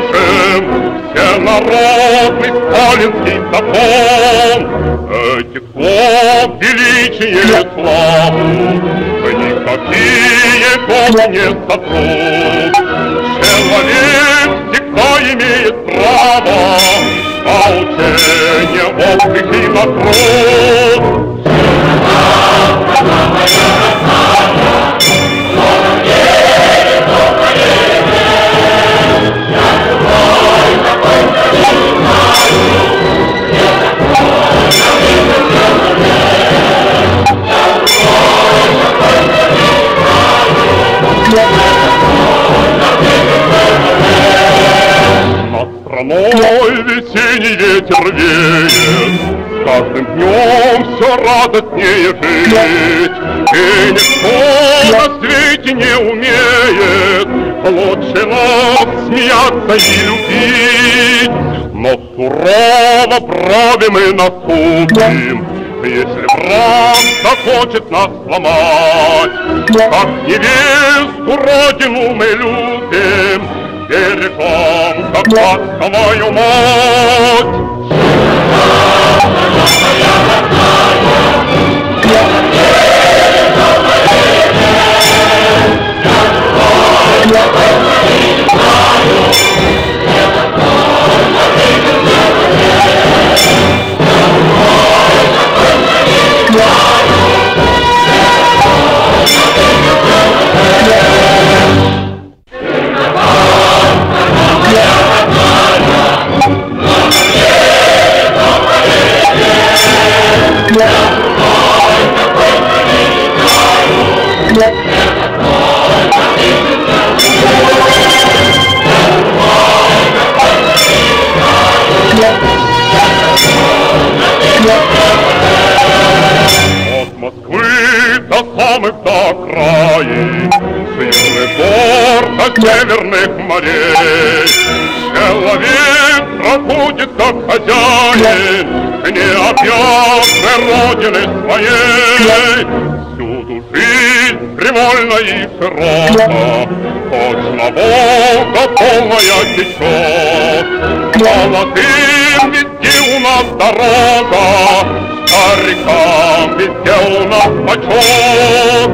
пишем всенародный сталинский закон. Этих слов величие славу никакие годы не сотрут. Человек всегда имеет право на учение, отдых и на труд. Над страной весенний ветер веет, с каждым днем все радостнее жить. И никто на свете не умеет лучше нас смеяться и любить. Но сурово брови мы насупим, если враг захочет нас сломать. Как невесту родину мы любим, бережем, как ласковую мать. От Москвы до самых до окраин, с южных гор до северных морей, человек пробудет как хозяин к необъятной родины своей. Всюду жизнь привольна и широка, точно Волга полная течет. Молодым везде у нас дорога, старикам везде у нас почет.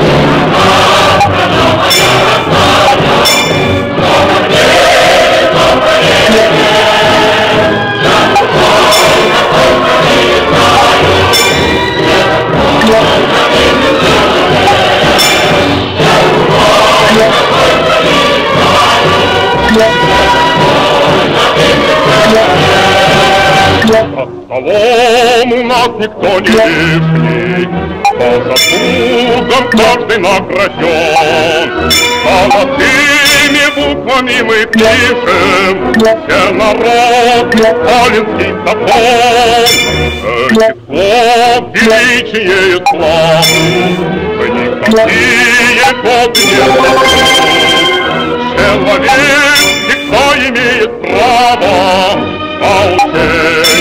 Столом у нас никто не лишний, по заслугам каждый награжден. Золотыми буквами мы пишем всенародный сталинский закон. Этих слов величие и славу никакие годы не сотрут. Человек всегда имеет право на учение.